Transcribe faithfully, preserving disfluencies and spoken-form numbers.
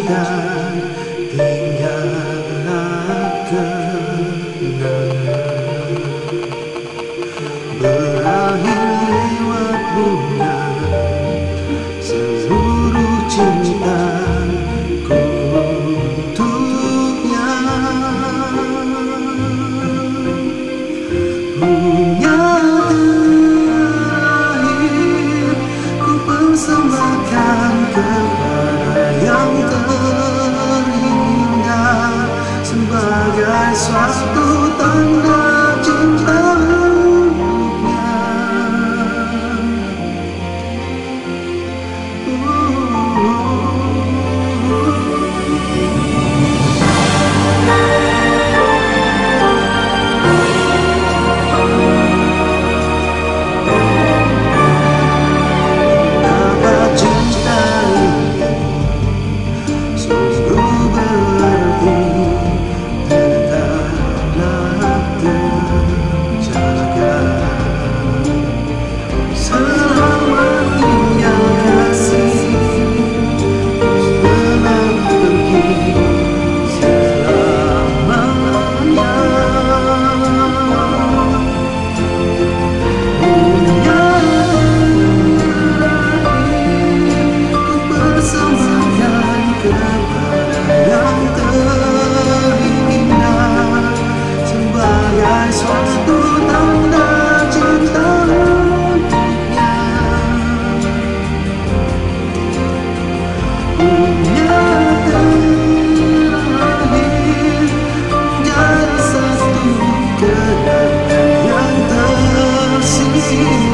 cinta tinggallah kenangan, berakhir lewat bunga seluruh cintaku untuknya. Bunga terakhir ku persembahkan kepada yang terindah sebagai suatu tanda cinta untuknya. Dapat cinta ini sungguh berarti, tetaplah terjaga selamanya kasih, sebelum pergi selamanya. Bunga terakhir ku persembahkan kepada yang terindah sebagai suatu tanda cinta untuknya. Bunga terakhir menjadi satu kenangan yang tersisa.